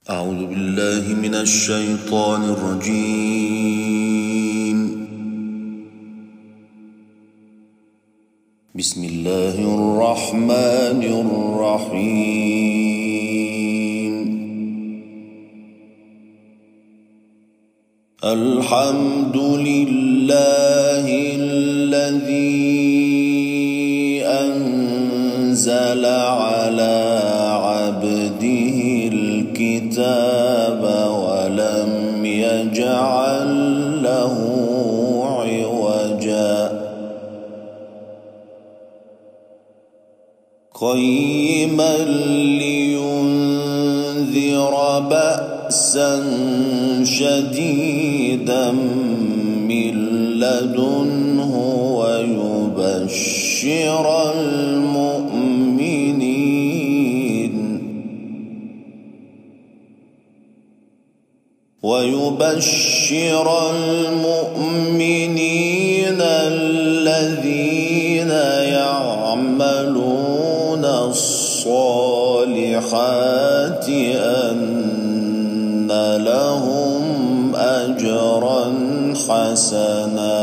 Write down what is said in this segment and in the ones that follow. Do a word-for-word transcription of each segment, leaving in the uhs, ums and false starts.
أعوذ بالله من الشيطان الرجيم. بسم الله الرحمن الرحيم. الحمد لله الذي أنزل على عبده الكتاب ولم يجعل له عوجا قيما لينذر بأسا شديدا من لدنه ويبشر المؤمنين ويبشر المؤمنين الذين يعملون الصالحات أن لهم أجرا حسنا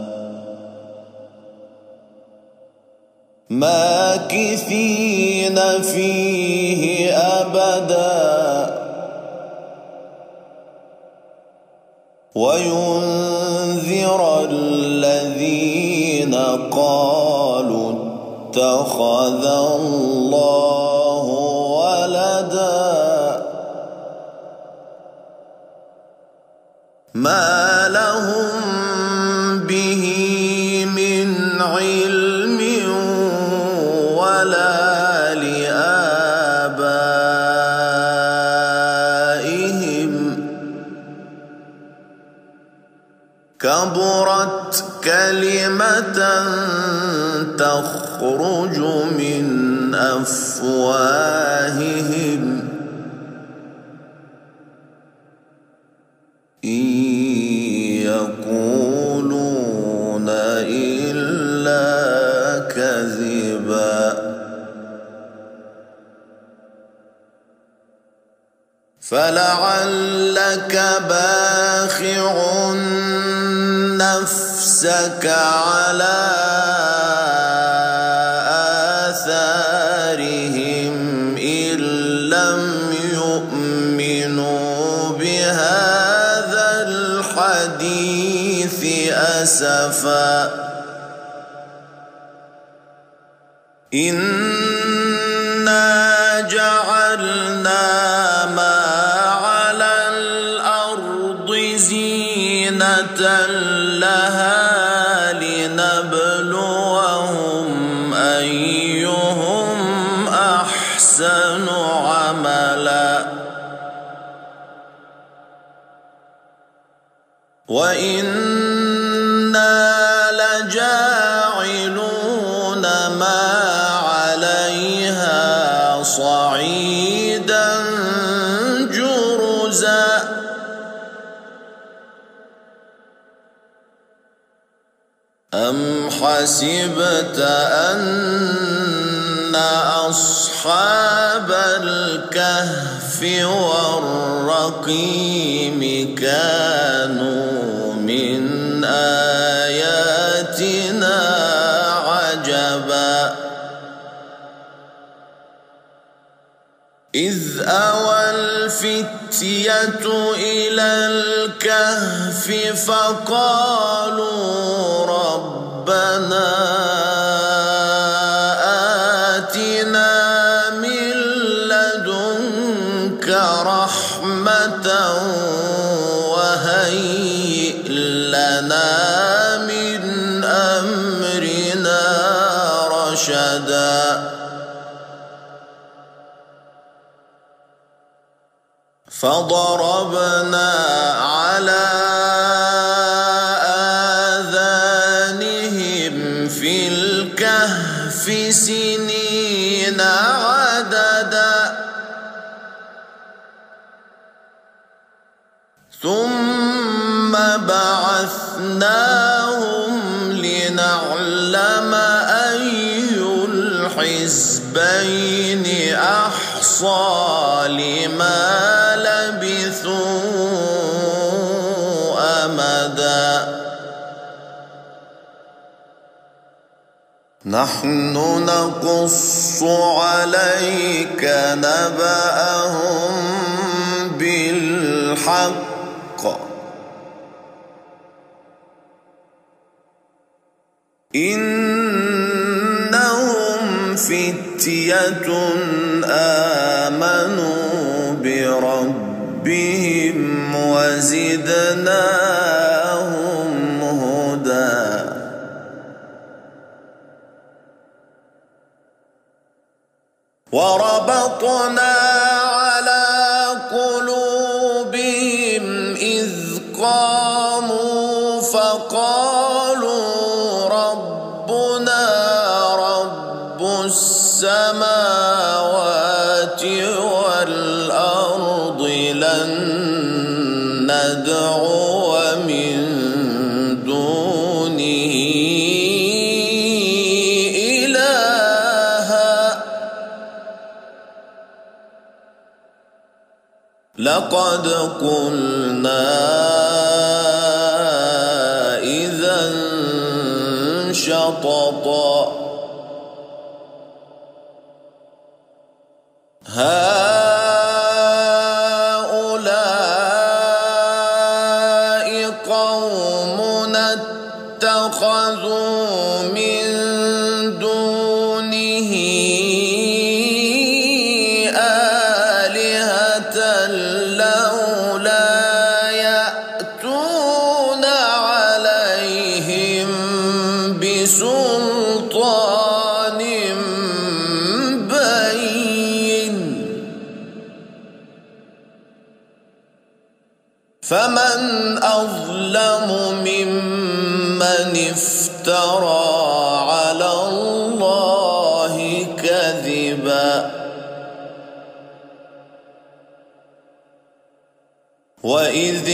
ماكثين فيه أبدا وينذر الذين قالوا اتخذ الله ولدا ما لهم به من علم ولا لآبائهم كبرت كلمة تخرج من أفواههم إن يقولون إلا كذبا فلعلك باخع نفسك على آثارهم إن لم يؤمنوا بهذا الحديث أسفا إنا جعلنا ما على الأرض زينة لها لنبلوهم أيهم أحسن عملا وإنا لجاعلون ما عليها صعيدا جرزا أم حسبت أن أصحاب الكهف والرقيم كانوا من آياتنا عجبا إذ أوى الفتية إلى الكهف فقالوا ربنا آتنا من لدنك رحمة وهيئ لنا من أمرنا رشدا فضربنا على آذانهم في الكهف سنين عددا ثم بعثناهم لنعلم أي الحزبين أحصى لما لبثوا نحن نقص عليك نبأهم بالحق إنهم فتية آمنوا بربهم وزدناهم هدى وربطنا على قلوبهم إذ قاموا فقالوا ربنا رب السماوات والأرض لن ندعو من دونه إلها لقد قلنا إذا شططا هؤلاء قومنا اتخذوا من دونه آلهة لولا يأتون عليهم بسلطان بين فمن أظلم ممن افترى على الله كذبا وإذ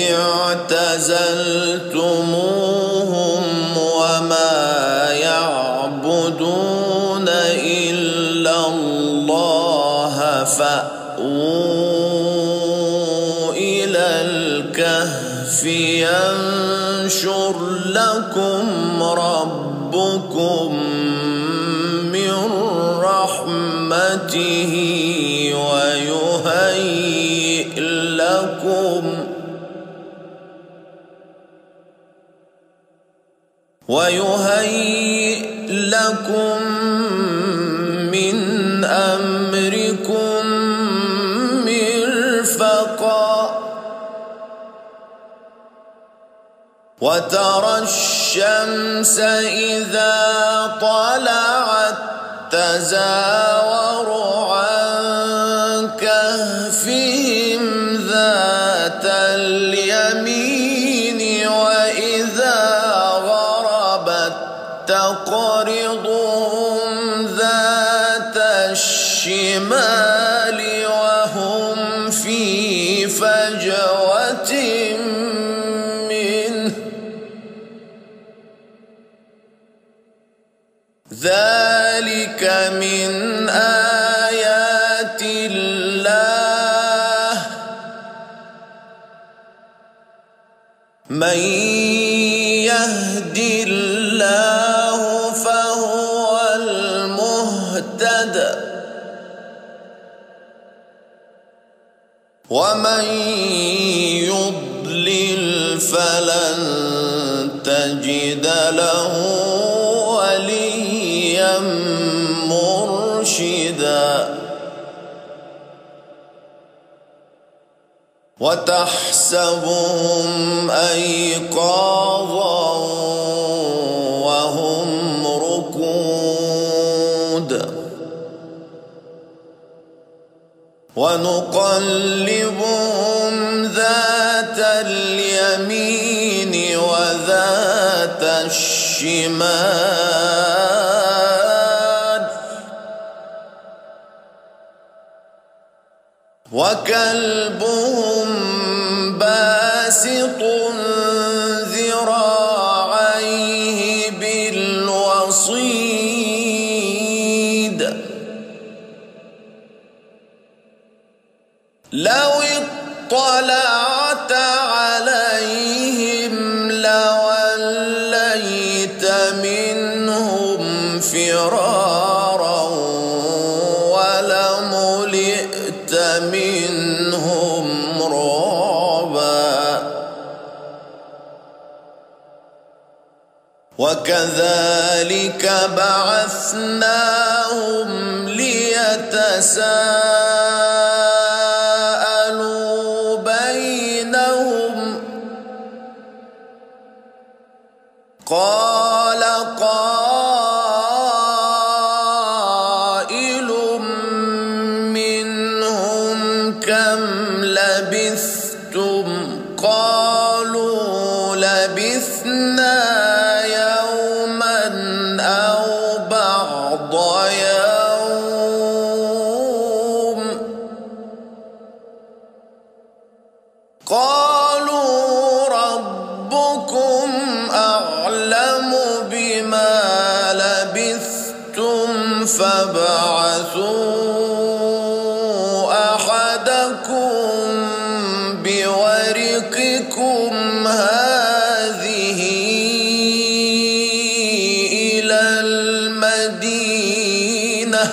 اعتزلتموهم وما يعبدون إلا الله فأووا إلى الكهف ينشر لكم ربكم من رحمته ويهيئ لكم ويهيئ لكم من أمركم مرفقا وترى الشمس إذا طلعت تزاور عن كهفهم ذات اليمين وإذا غربت تقرضهم ذات الشمال وهم في فجوة منه ذلك من آيات الله من يهد الله فهو المهتد ومن يضلل فلن تجد له وليا مرشدا وتحسبهم أيقاظا وهم ركود ونقلبهم ذات اليمين وذات الشمال وكلبهم باسط ذراعيه بالوصيد لو اطلعت عليهم لوليت منهم فرارا وكذلك بعثناهم ليتساءلوا بينهم قال قائل منهم كم لبثتم قالوا لبثنا يوما أو بعض يوم قالوا ربكم أعلم بما لبثتم فابعثوا أحدكم بورقكم هذه إلى المدينة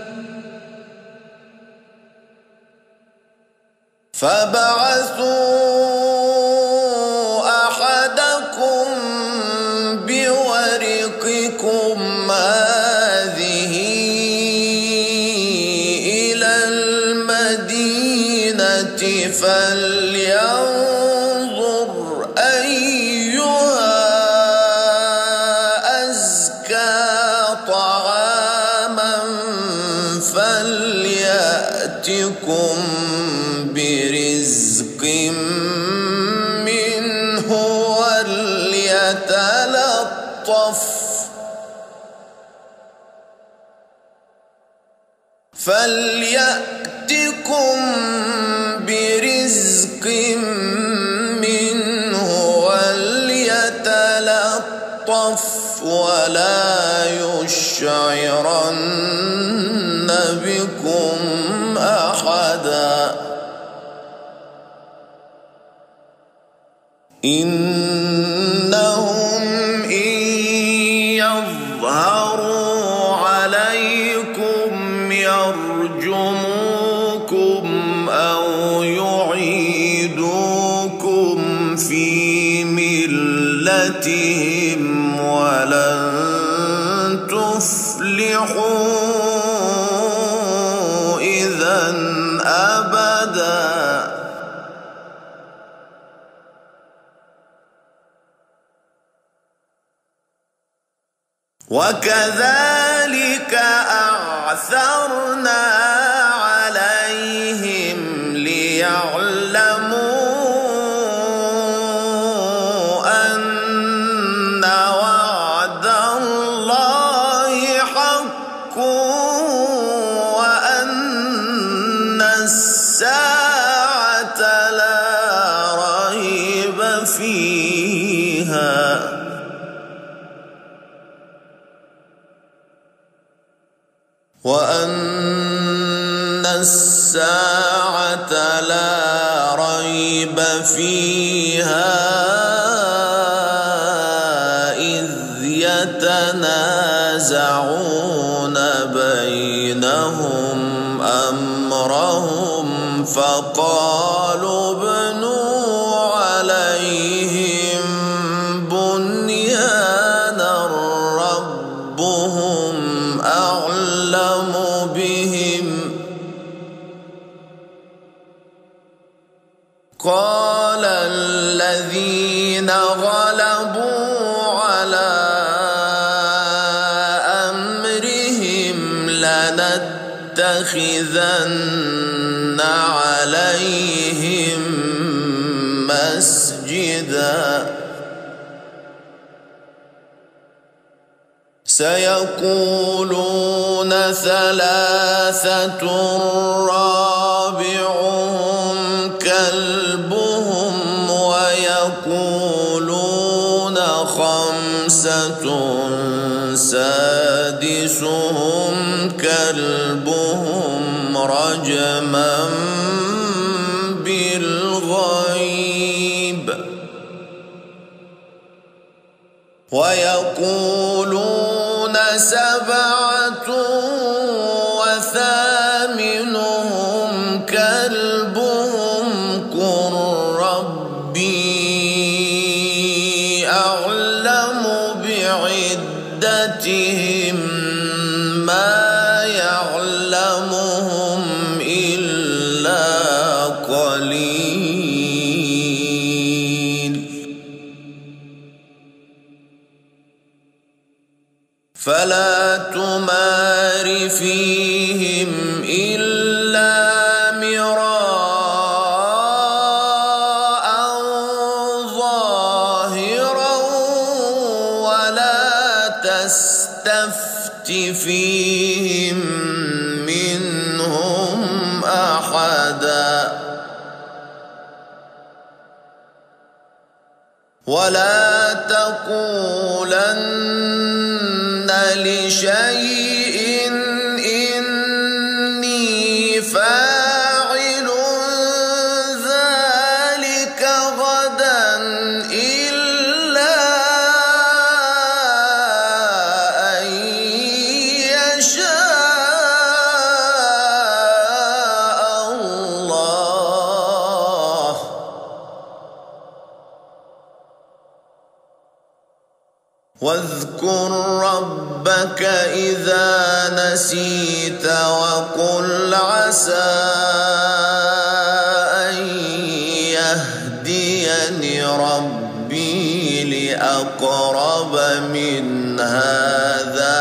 فابعثوا أحدكم بورقكم هذه إلى المدينة فلينظر أيها أزكى طعاما فليأتكم برزق منه وليتلطف فليأتكم برزق منه وليتلطف ولا يشعرن بكم أحدا إنهم إن يظهروا عليكم يرجموكم أو يعيدوكم في ملتهم ولن تفلحوا إذا أبدا وكذلك أعثرنا عليهم ليعلموا أن وعد الله حق وأن الساعة لا ريب فيها وأن الساعة لا ريب فيها إذ يتنازعون بينهم أمرهم فقالوا ابنوا عليهم بنيانا ربهم أعلم بهم قال الذين غلبوا على أمرهم لنتخذن عليهم مسجدا سيقولون ثلاثة رابعهم كلبهم ويقولون خمسة سادسهم كلبهم رجما بالغيب ويقولون سبعة وثامنهم كلبهم قل ربي أعلم بعدتهم جملتهم ما يعلمهم إلا قليل فلا تمار فيهم إلا مراء ظاهرا ولا تستفت فيهم منهم أحدا ولا تقولن لشيء إني فاعل ذلك غدا إلا أن يشاء الله واذكر ربك إذا نسيت وقل عسى أن يهديني ربي لأقرب من هذا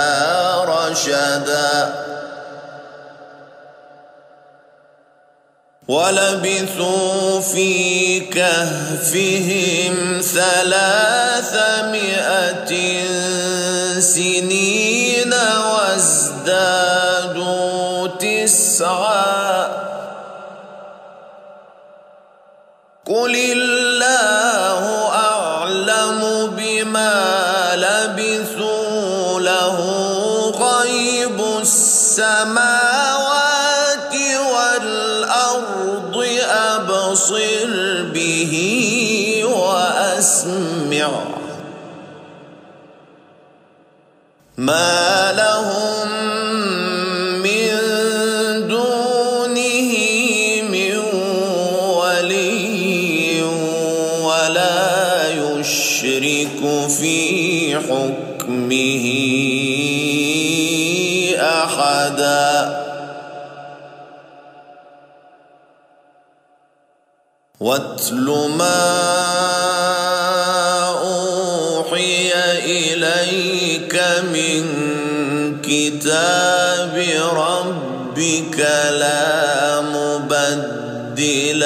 رشدا ولبثوا في كهفهم ثلاثمائة سنين وازدادوا تسعا قل الله أعلم بما لبثوا له غيب السماوات والأرض أبصر به وأسمع ما لهم من دونه من ولي ولا يشرك في حكمه أحدا واتل ما أوحي إليك من كتاب ربك لا مبدل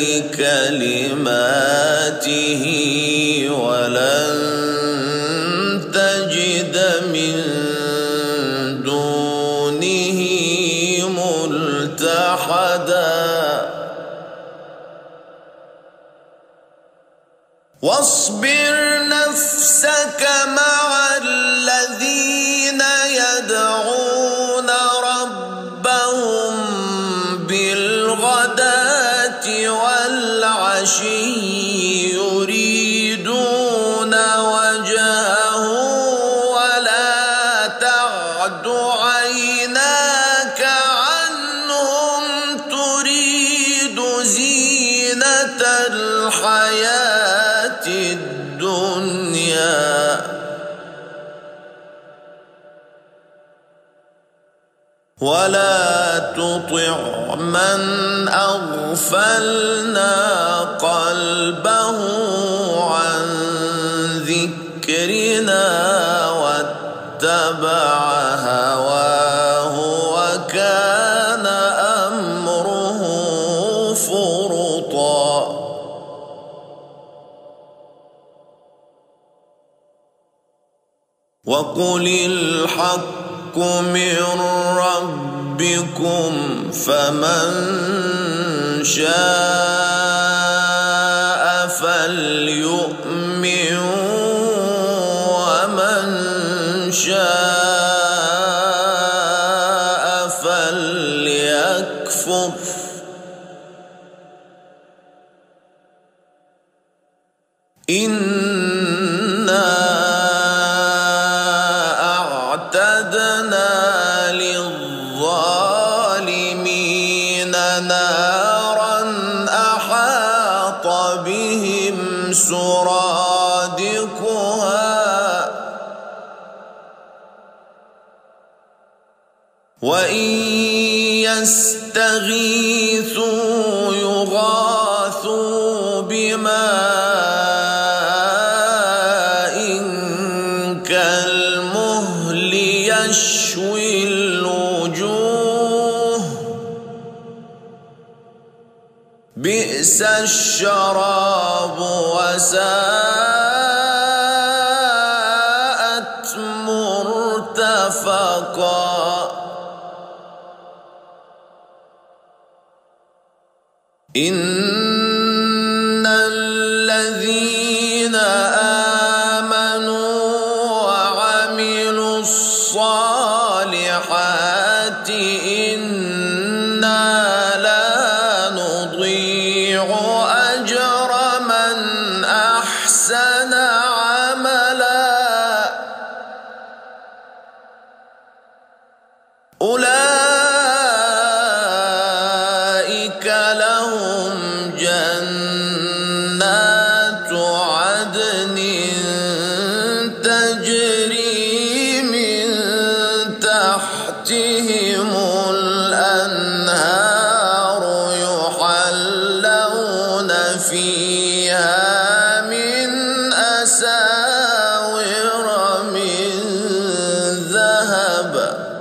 لكلماته ولن تجد من دونه ملتحدا واصبر نفسك مع الذين يدعون ربهم بالغداة والعشي يريدون وجهه ولا تعد عيناك عنهم تريد زينة الحياة الدنيا ولا تطع من أغفلنا قلبه عن ذكرنا واتبع هواه وكان أمره فرطا وقل الحق من ربكم فمن شاء فليؤمن ومن شاء فليكفر إنا أعتدنا للظالمين نارا أحاط بهم سرادقها يستغيثوا يغاثوا بماء كالمهل يشوي الوجوه بئس الشراب وساءت مرتفقا إن الذين آمنوا وعملوا الصالحات إنا لا نضيع أجر من أحسن عملا أولئك لهم جنات عدن تجري من تحتهم الأنهار يحلون فيها من أساور من ذهب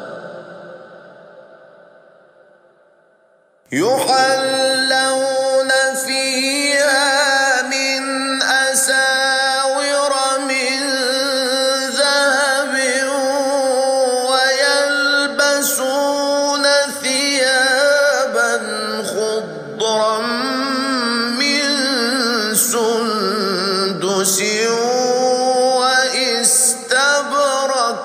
يحلون فيها من أساور من ذهب ويلبسون ثيابا خضرا من سندس واستبرق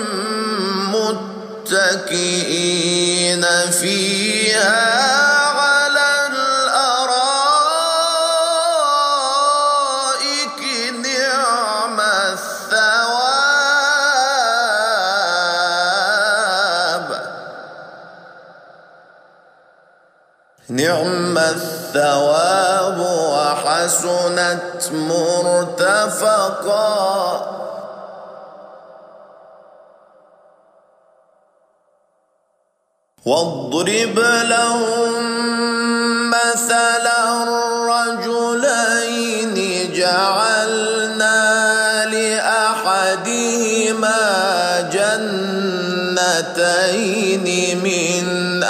متكئين فيها على الأرائك نعم الثواب نعم الثواب وحسنت مرتفقا واضرب لهم مثلا الرجلين جعلنا لأحدهما جنتين من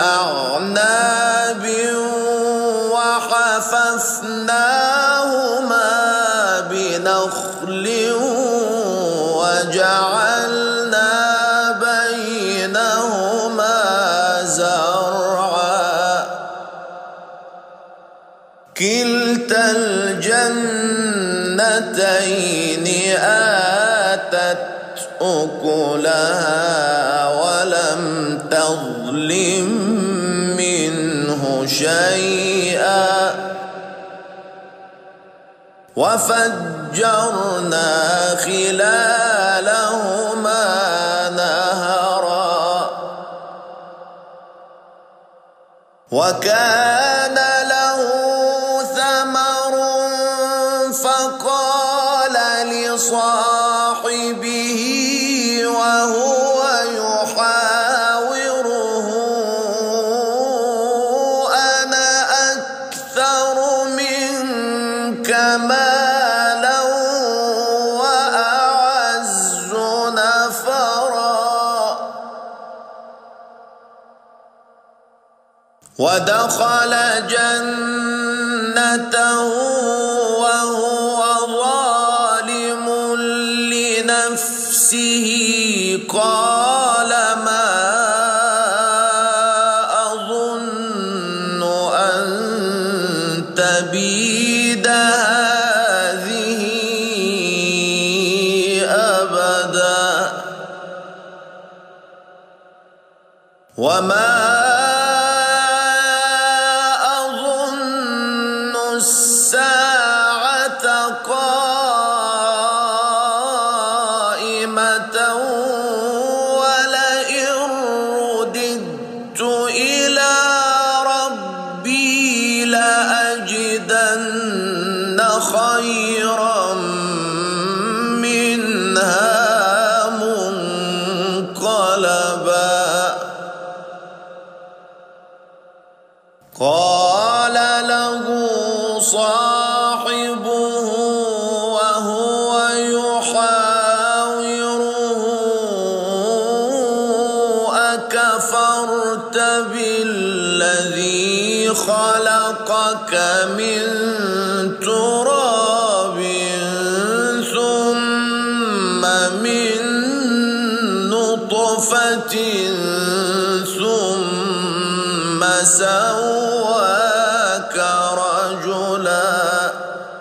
أعناب وحففناهما بنخل وجعلنا بينهما زرعا كلتا الجنتين آتت أكلها ولم تظلم منه شيئا وفجرنا خلالهما نهرا وكان له ثمر فقال لصاحبه وهو يحاوره أنا أكثر منك مالا وأعز نفرا ودخل جنته وهو ظالم لنفسه قال ما أظن أن تبيد هذه أبدا وما خيرا منها منقلبا صاحبه وهو يحاوره أكفرت بالذي خلقك من تراب ثم من نطفة ثم سواك رجلا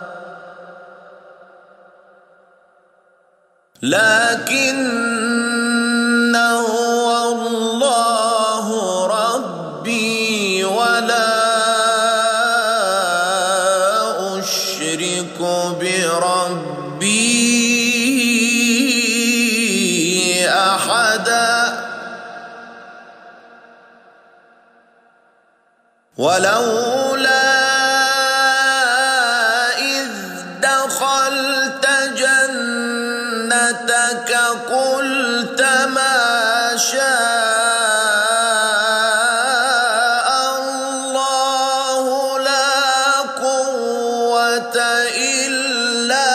لكن هو الله ربي ولا أشرك بربي أحدا ولولا إذ دخلت جنتك قلت ما شاء الله لا قوة إلا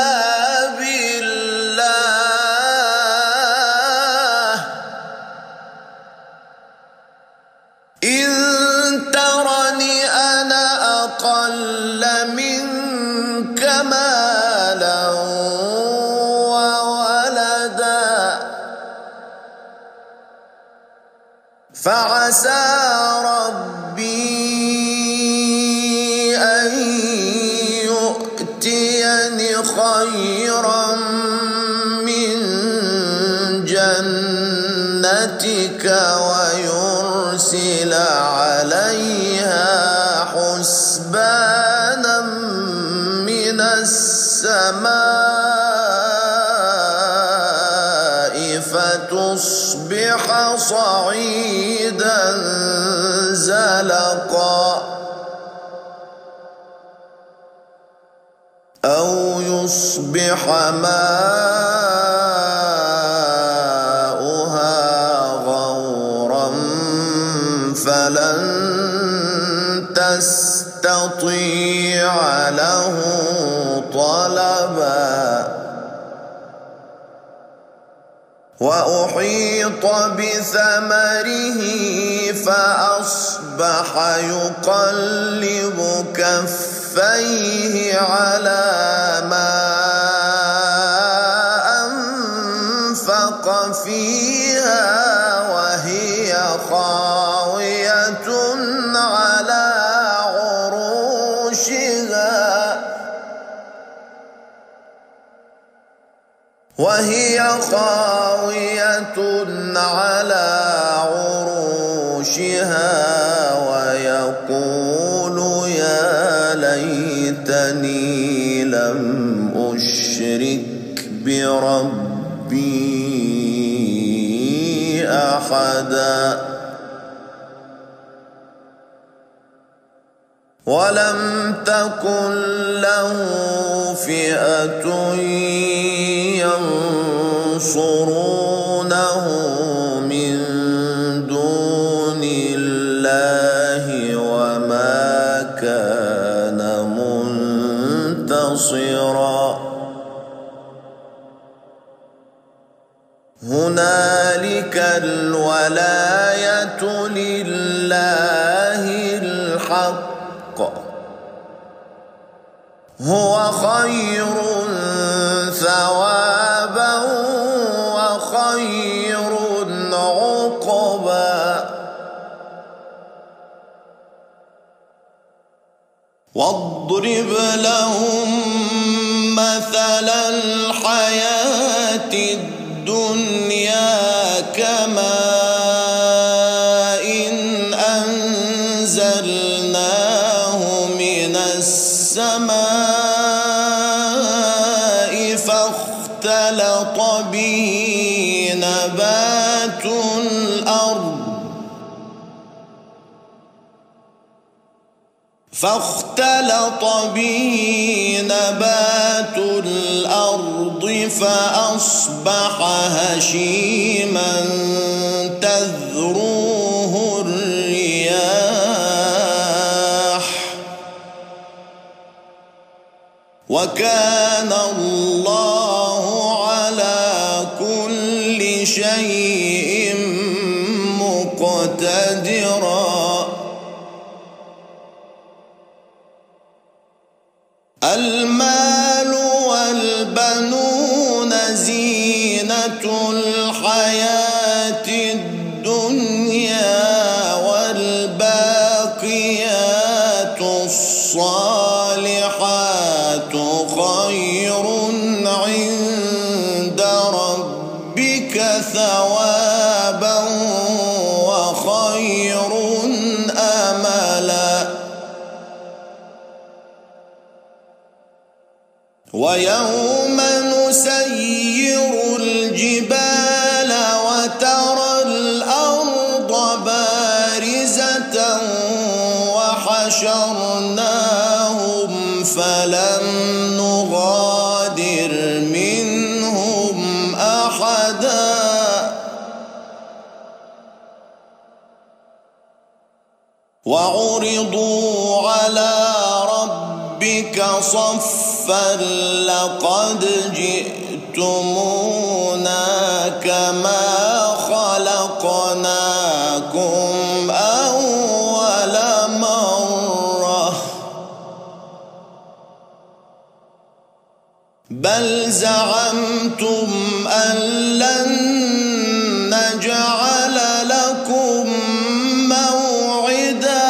بالله إن ترني أنا أقل منك مالا وولدا فعسى ربي أن يؤتيني خيرا من جنتك ويرسل عليها حسبانا من السماء فتصبح صعيدا زلقا أو يصبح ماؤها غورا فلن تستطيع له طلبا وأحيط بثمره فأصبح يقلب كفيه على ما أنفق فيها وهي خاوية على عروشها وهي خاوية على عروشها ويقول يا ليتني لم أشرك بربي أحدا ولم تكن له فئة ينصرونه من دون الله وما كان منتصرا هنالك الولاية لله الحق هو خير ثوابا وخير عقبا واضرب لهم مثل الحياة الدنيا كماء أنزلناه من السماء فاختلط به نبات الأرض فاختلط به نبات الأرض فأصبح هشيما تذروه الرياح وكان الله على كل شيء مقتدرا. المال والبنون زينة الحياة الدنيا، والباقيات الصالحات خير عند ربك ثوابا وخير أملا. ويوم نسير الجبال وترى الأرض بارزة وحشرناهم فلم نغادر منهم أحدا. وعرضوا على ربك صفا لقد جئتمونا كما خلقناكم أول مرة بل زعمتم أن لن نجعل لكم موعدا.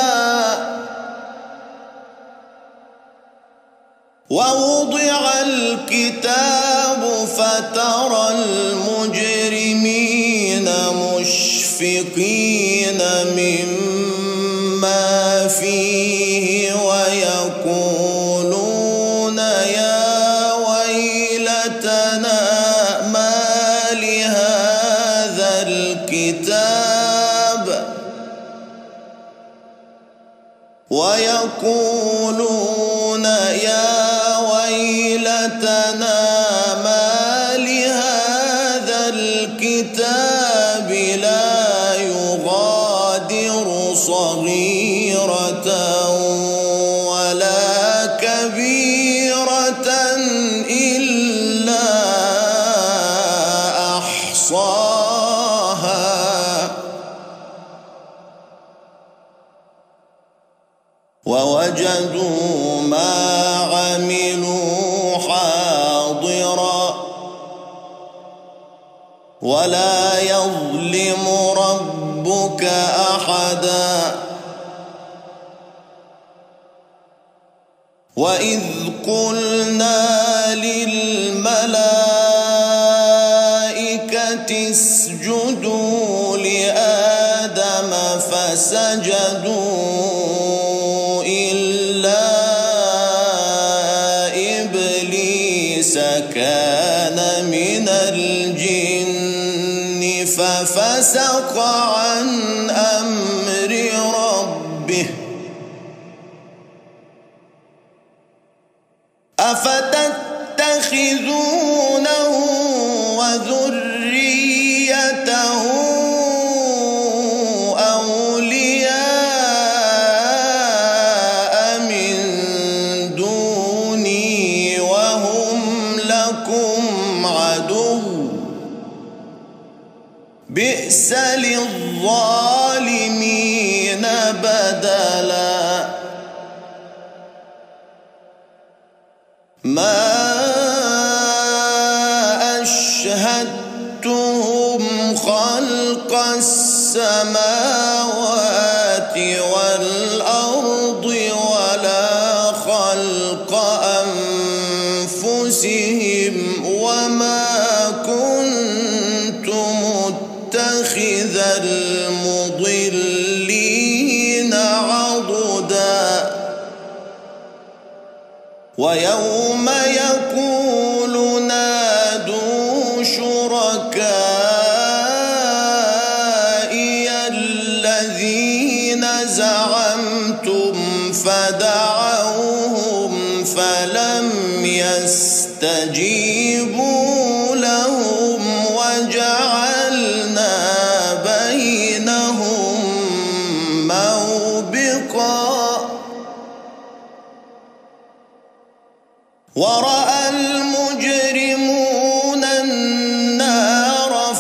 ووضع الكتاب فترى المجرمين مشفقين مما فيه ويقولون يا ويلتنا ما لهذا الكتاب ويقولون يا ويلتنا ما لهذا الكتاب لا يغادر صغيرة ولا كبيرة إلا أحصاها ووجدوا ما عملوا حاضرا ولا يظلم ربك أحدا. وإذ قلنا للملائكة اسجدوا لآدم فسجدوا كان من الجن ففسق عن أمر ربه أفتتخذونه وذريته أولياء من دوني وهم لكم عدو بئس للظالمين بدلا. ما أشهدتهم خلق السماوات والأرض ولا خلق أنفسهم وما كنت متخذ المضلين عضدا. ويوم يقول نادوا شركائي الذين زعمتم فدعوهم فلم يستجيبوا لهم وجعلنا بينهم موبقا ورأى المجرمون النار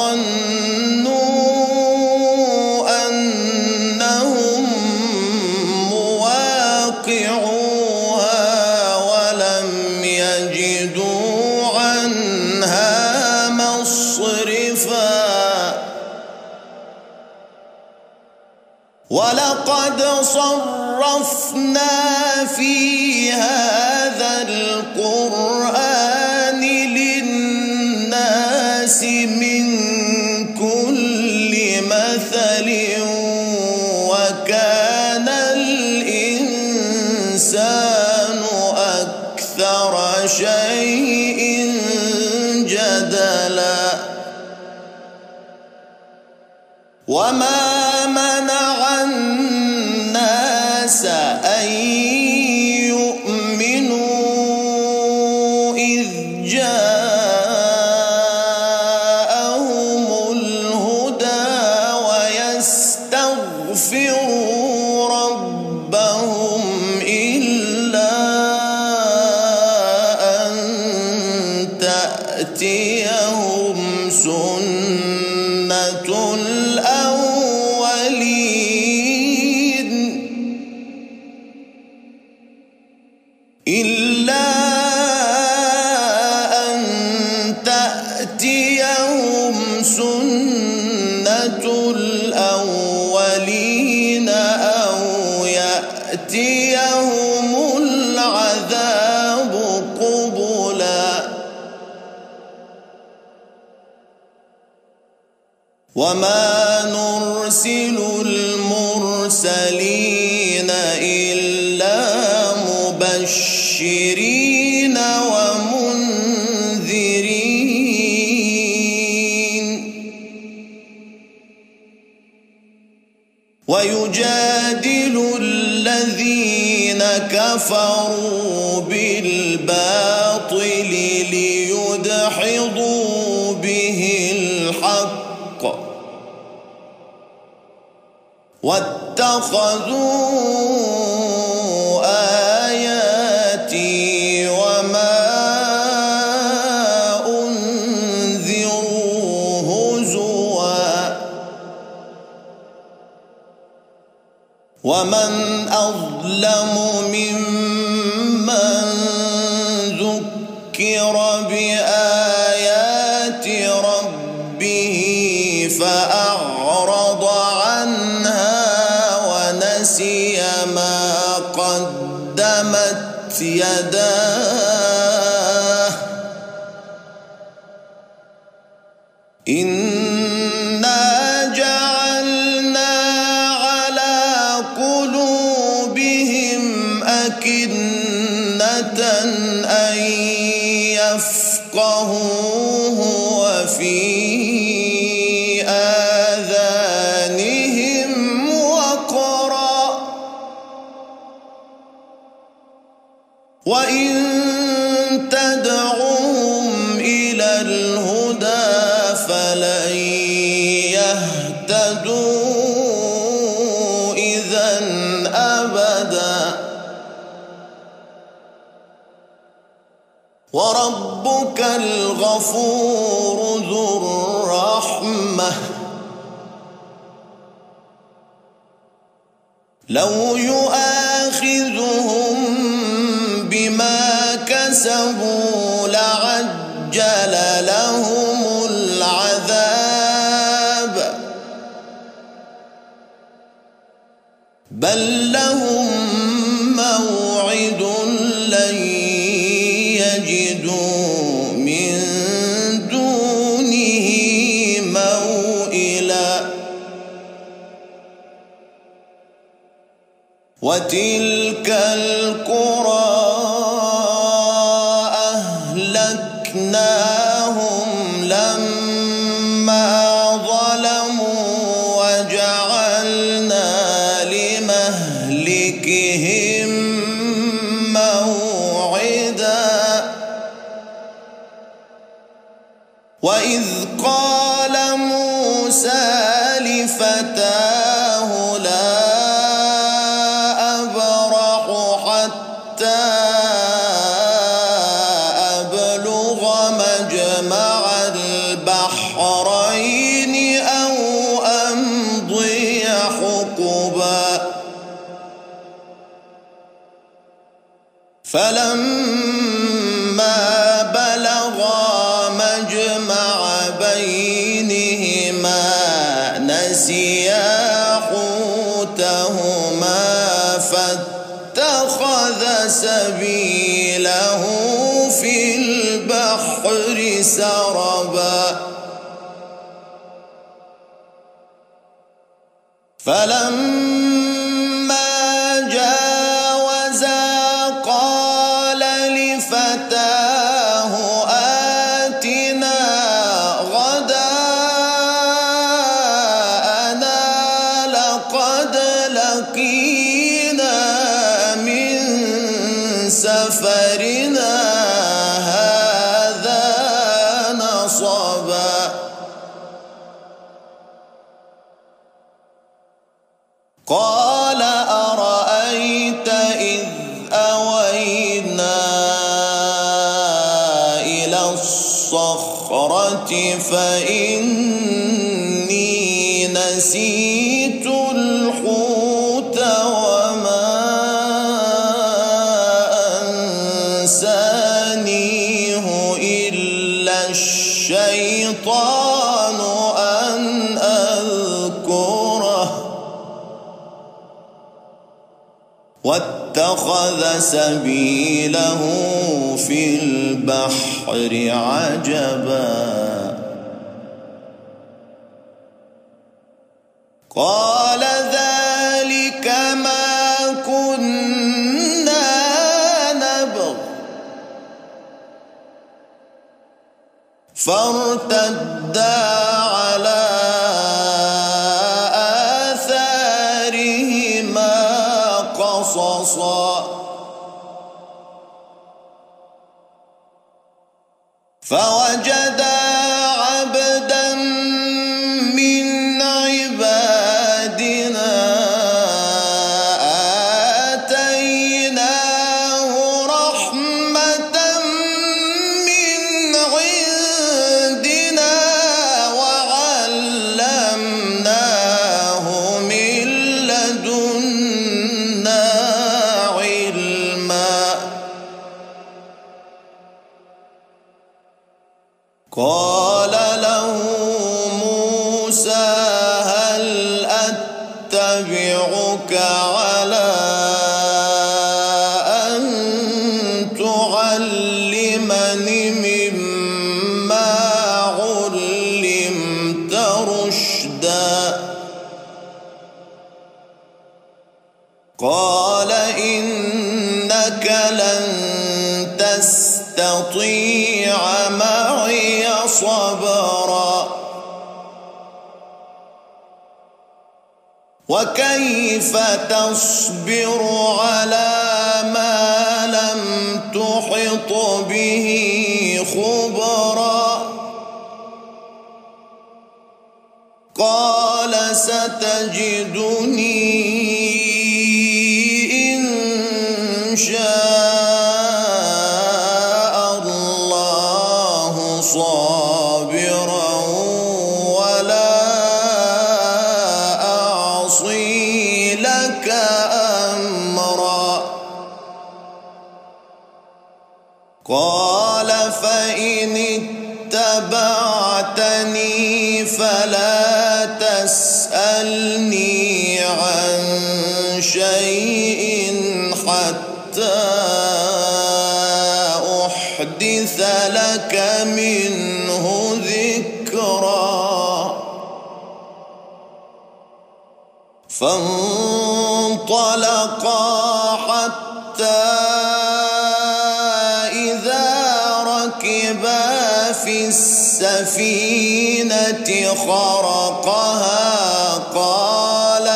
فظنوا أنهم مواقعوها ولم يجدوا عنها مصرفا ولقد صرفنا في هذا القرآن للناس من كل مثل وكان الإنسان أكثر شيء جدلا وما منع الناس أن يؤمنوا إذ جاءهم الهدى ويستغفروا ربهم إلا أن تأتيهم سنة الأولين إلا أن تأتيهم سنة الأولين أو يأتيهم العذاب قبلا وما نرسل المرسلين إلا مبشرين ومنذرين ويجادل الذين كفروا بالباطل ليدحضوا به الحق واتخذوا آياتي وما أنذروا هزوا ومن أظلم ممن ذكر بآيات ربه فأعرض عنها ونسي ما قدمت يداه إنا جعلنا على قلوبهم أكنة أن يفقهوه وفي آذانهم وقرا وإن تدعوهم إلى الهدى فلن يهتدوا إذا أبدا وربك الغفور ذو الرحمة لو يؤاخذهم بما كسبوا لعجل لهم العذاب بل لهم موعد لن يجدوا من دونه موئلا وتلك القرى أهلكناهم لما ظلموا وجعلنا لمهلكهم موعدا وإذ قال موسى لفتاه لا أبرح حتى بلغا مجمع بينهما نسيا حوتهما فاتخذ سبيله في البحر سربا فلما جاوزا قال لفتاه آتنا غداءنا لقد لقينا من سفرنا هذا نصبا قال أرأيت إذ أوينا إلى الصخرة فإني نسيت الحوت وما أنسانيه إلا الشيطان أن أذكره واتخذ سبيله في البحر عجبا قال ذلك ما كنا نبغ فارتدا على فوجدا عبدا من عبادنا آتيناه رحمة من عندنا وعلمناه من لدنا علما قال له موسى هل أتبعك على أن تعلمني مما علمت رشدا قال إنك لن تستطيع معي صبرا وكيف تصبر على ما لم تحط به خبرا قال ستجدني إن شاء الله صابرا ولا أعصي لك أمرا قال فإن اتبعتني فلا تسألني عن شيء حتى أحدث لك منه ذكرا فانطلقا حتى إذا ركبا في السفينة خرقها قال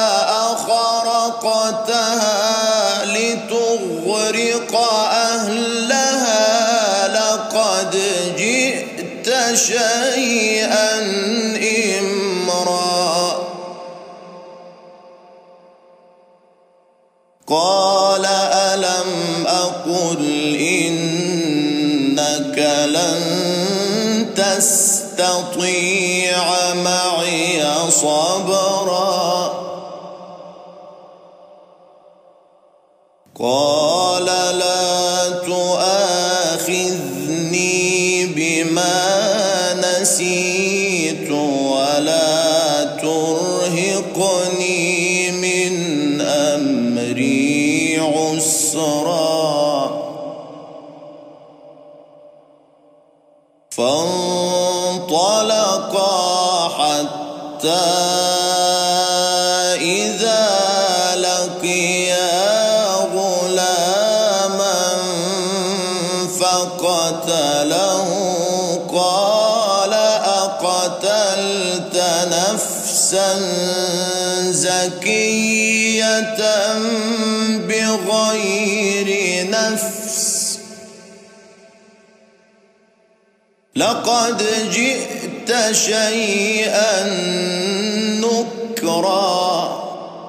أخرقتها لتغرق أهلها لقد جئت شيئا إمرا قال ألم أقل إنك لن تستطيع معي صبرا قال لا تؤاخذني تؤاخذني بما نسيت ولا ترهقني من أمري عسرا. فانطلقا حتى إذا لقيا غلاما فقتله قال أقتلت نفسا زكية بغير نفس لقد جئت شيئا نكرا.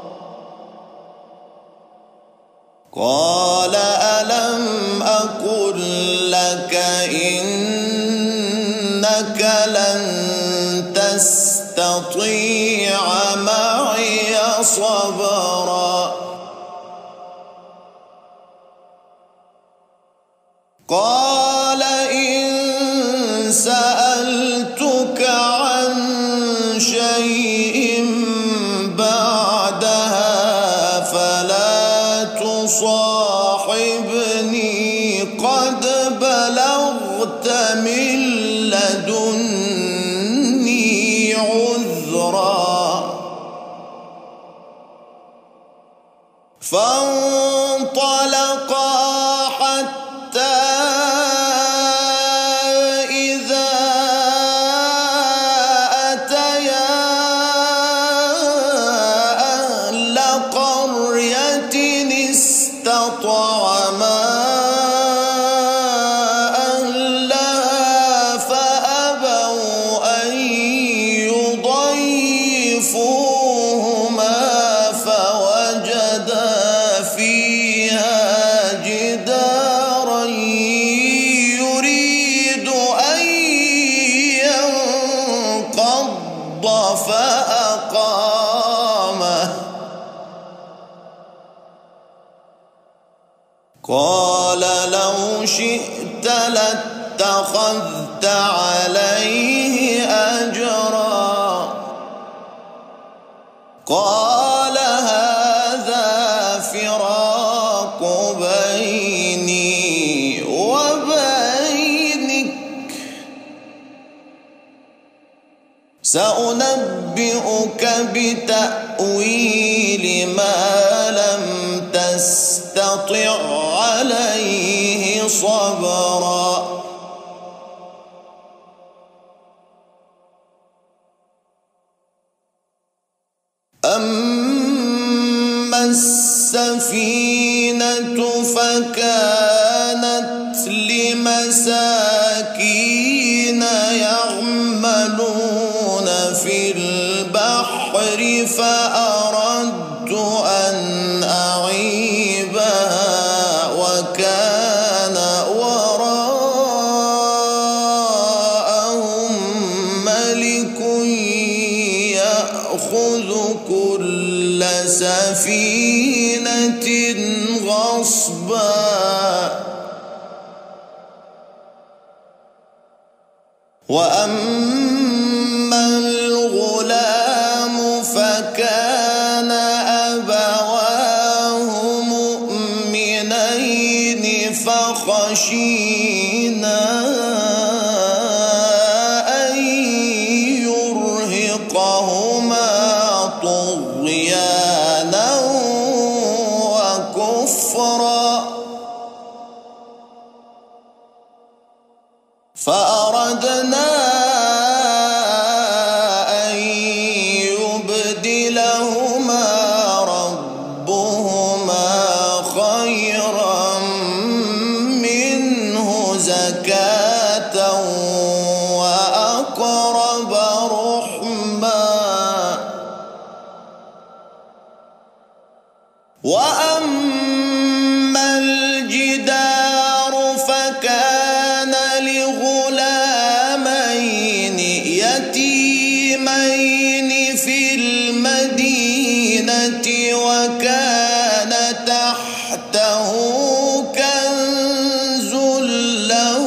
قال ألم أقل لك إنك لن تستطيع معي صبرا. قال إن سألتك عن شيء بعدها فلا تصاحبني قد بلغت من لدني عذرا. فانطلقا حتى استطعما أهلها فأبوا أن يضيفوهما فوجدا فيها جدارا يريد أن ينقض فأقامه. قال لو شئت لاتخذت عليه أجرا. قال هذا فراق بيني وبينك سأنبئك بتأويل ما لم تستطع عليه صبرا. أما السفينة فكانت لمساكين يعملون في البحر فأردت أن أعيبها وكان وراءهم ملك يأخذ كل سفينة غصبا. وأما الغلام فكان أبواه مؤمنين فخشينا أن يرهقهما طغيانا وكفرا. فأردنا أن يبدلهما ربهما خيرا منه زكاة وأقرب رحما. وأما الجدار فكان لغلامين يتيمين في المدينة وكان تحته كنز له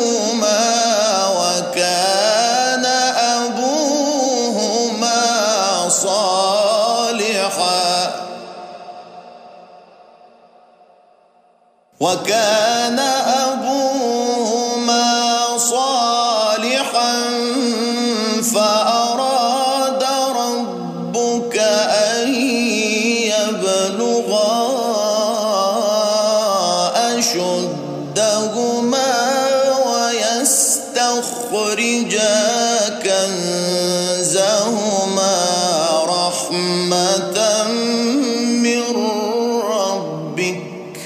وكان أبوهما صالحا فأراد ربك أن يبلغا أشدهما ويستخرجا كنزهما رحمة من ربك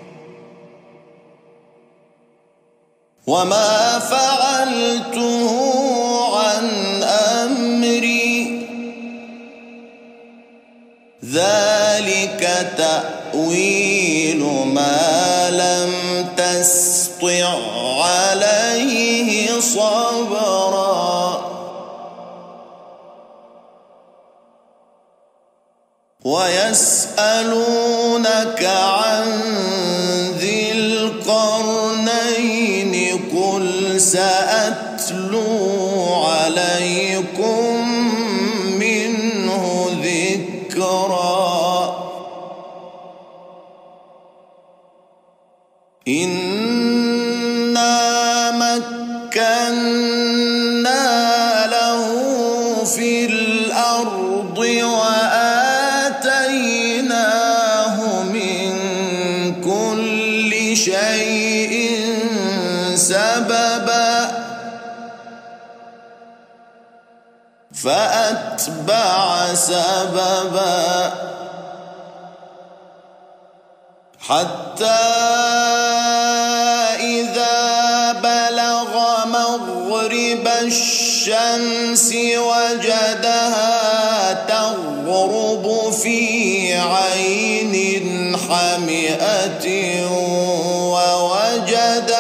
وما فعلته عن أمري ذلك تأويل ما لم تسطع عليه صبرا ويسألونك عن ذي القرنين قل سأتلو عليكم منه ذكرا إنا مكنا له في الأرض وآتيناه من كل شيء سببا فأتبع سببا حتى إذا بلغ مغرب الشمس وجدها تغرب في عين حمئة ووجد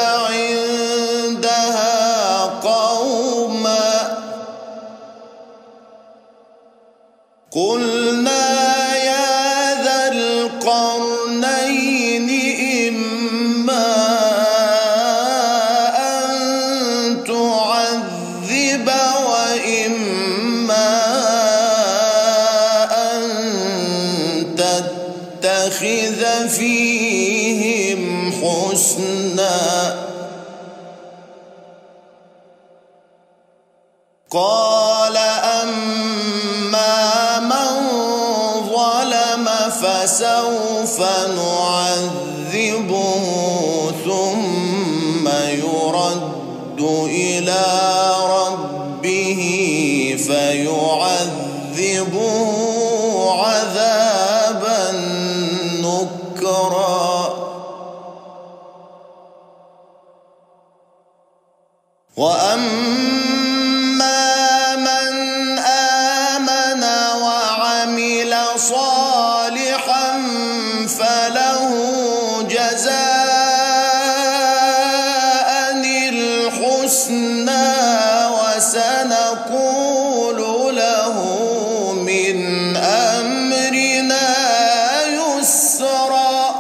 عندها قوما قلنا يا ذا القرنين إما أن تعذب وإما أن تتخذ فيهم حسنا قال أما من ظلم فسوف نعذبه ثم يرد إلى ربه فيعذبه عذابا نكرا وأما من آمن وعمل صالحا فله جزاء الحسنى وسنقول له من أمرنا يسرا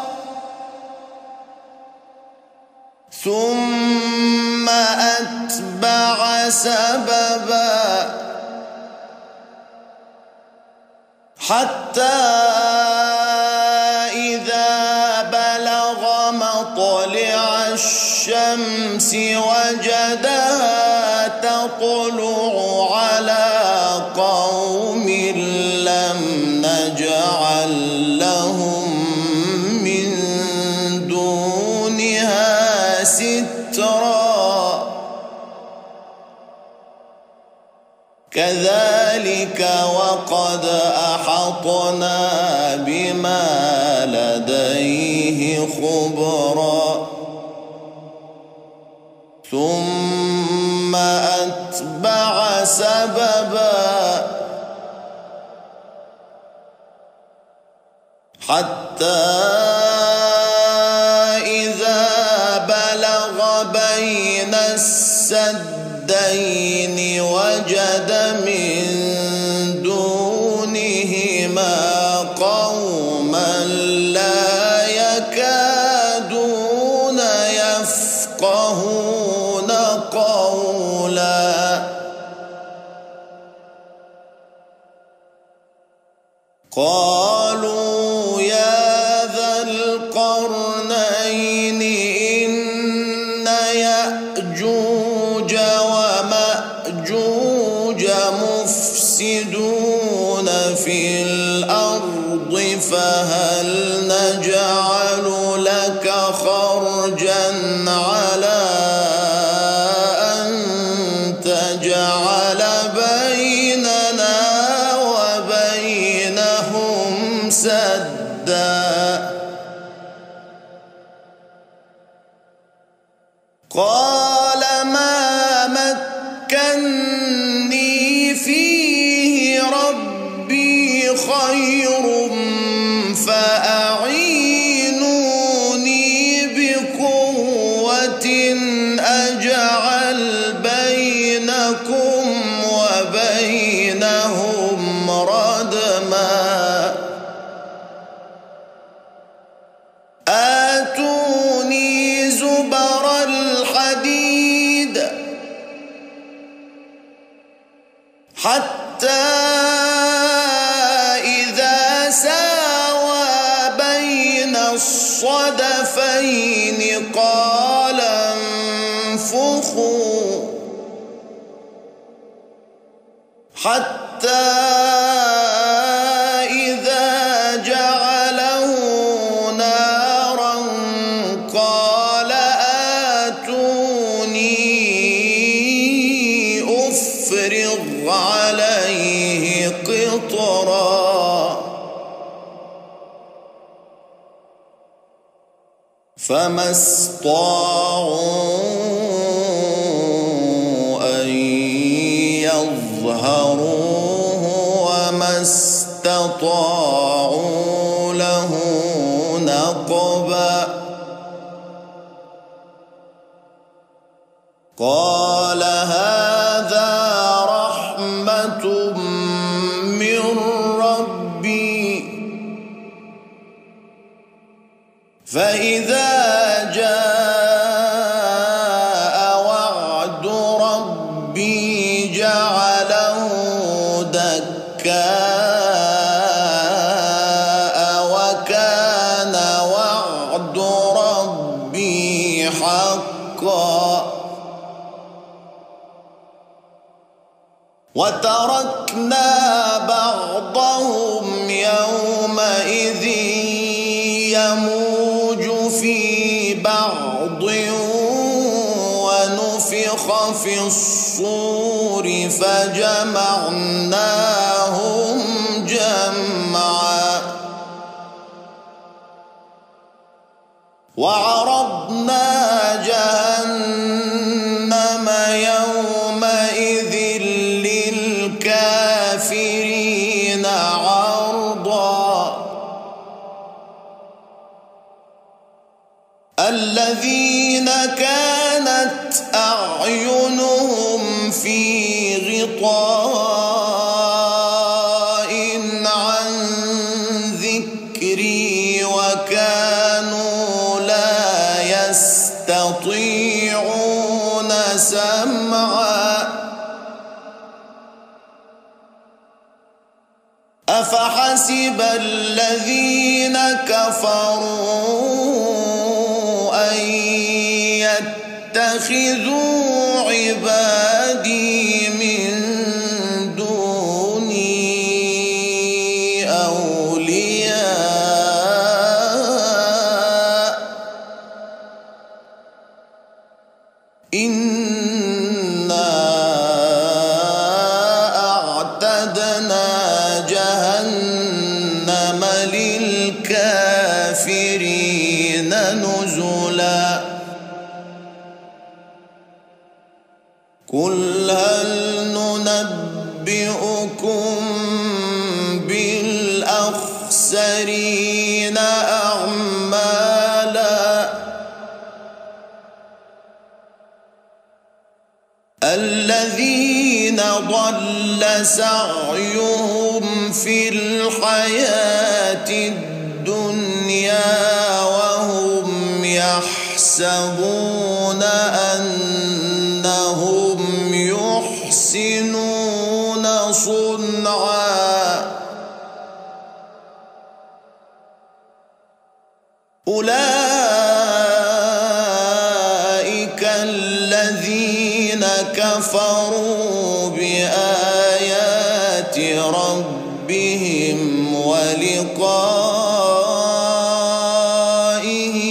ثم أتبع سببا حتى إذا بلغ مطلع الشمس وجدها تطلع على قوم لم نجعل لهم من دونها سترا كذلك وقد أحطنا بما لديه خبرا ثم أتبع سببا حتى إذا بلغ بين السدين وجد من دونهما قوما لا يكادون يفقهون قولا قالوا يا ذا القرنين يأجوج ومأجوج مفسدون في الأرض فهل نجعل لك خرجا على أن تجعل بيننا وبينهم سدا قال ما مكني فيه ربي خير فأعينوني بقوة أجعل بينكم وبينهم ردما آتوني زبر الحديد حتى إذا ساوى بين الصدفين قال انفخوا حتى إذا جعله نارا قال آتوني أفرغ عليه قطرا فما استطاعوا أن يظهروه وما استطاعوا له نقبا قال هذا رحمة من ربي فإذا جاء وعد ربي جعله دكاء وكان وعد ربي حقا وتركنا بعضهم يومئذ يموج في بعض ونفخ في الصور فجمعناهم جمعا وعرضنا جهنم يومئذ للكافرين عرضا الذين كانت أعينهم في غطاء عن ذكري وكانوا لا يستطيعون سمعا أفحسب الذين كفروا أن يتخذوا عبادي من دوني أولياء إنا أعتدنا جهنم للكافرين نزلا قل هل ننبئكم بالأخسرين أعمالا الذين ضل سعيهم في الحياة الدنيا وهم يحسبون أنهم يحسنون صنعا أولئك الذين الذين كفروا بآيات ربهم ولقائه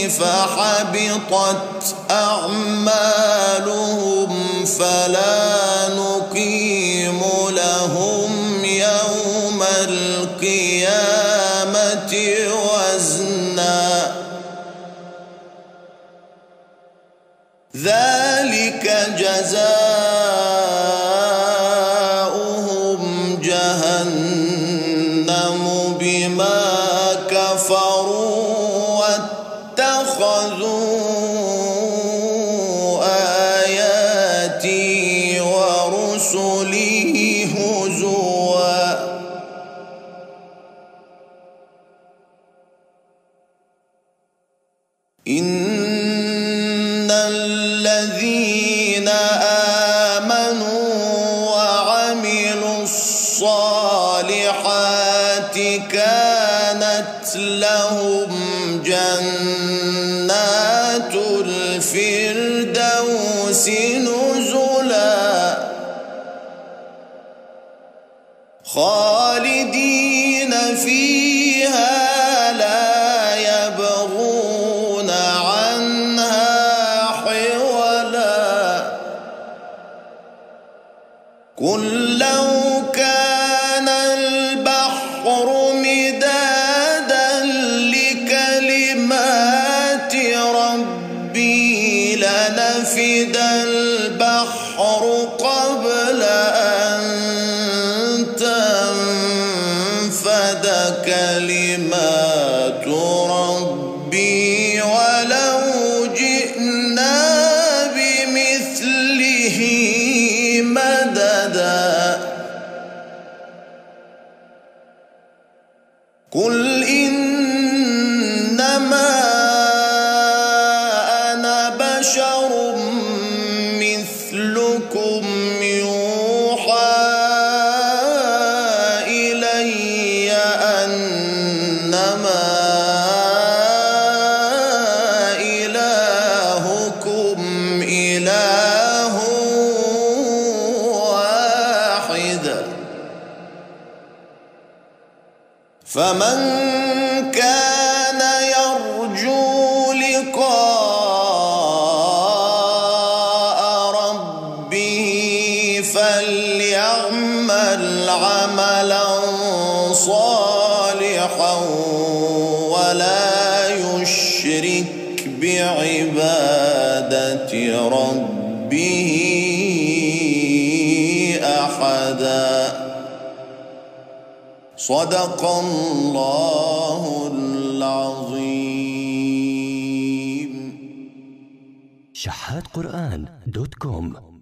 فحبطت أعمالهم فلا نقيم لهم يوم القيامة وزنا ذلك جزاؤهم جهنم بما كفروا واتخذوا آياتي ورسلي هزوا إن الذين آمنوا وعملوا الصالحات كانت لهم جنات الفردوس نزلا خالدين فيها لا يبغون عنها حولا قل لو كان البحر مدادا لكلمات ربي لنفد البحر قبل أن تنفد كلمات ربي ولو جئنا بمثله مددا قل إنما أنا بشر مثلكم يوحى إلي أنما إلهكم إله واحد فمن كان يرجو لقاء ربه فليعمل عملا صالحا ولا يشرك بعبادة ربه أحدا صدق الله العظيم. شحات قرآن دوت كوم